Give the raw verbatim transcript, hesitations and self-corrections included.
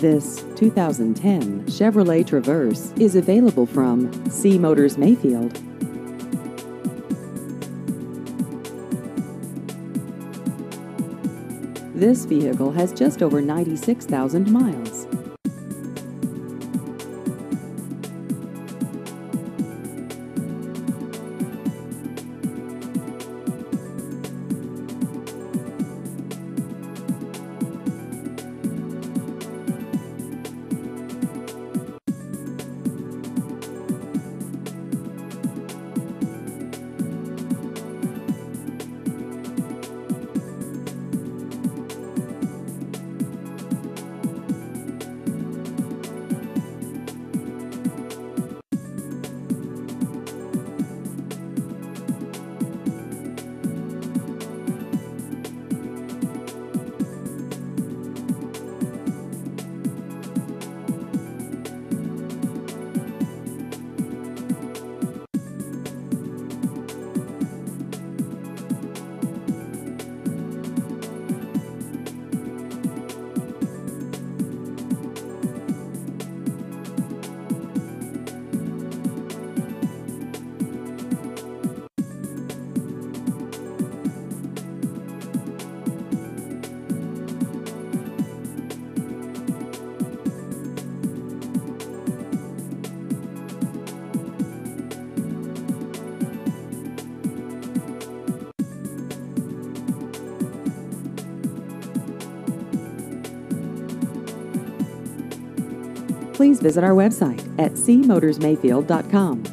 This two thousand ten Chevrolet Traverse is available from C Motors Mayfield. This vehicle has just over ninety-six thousand miles. Please visit our website at c motors mayfield dot com.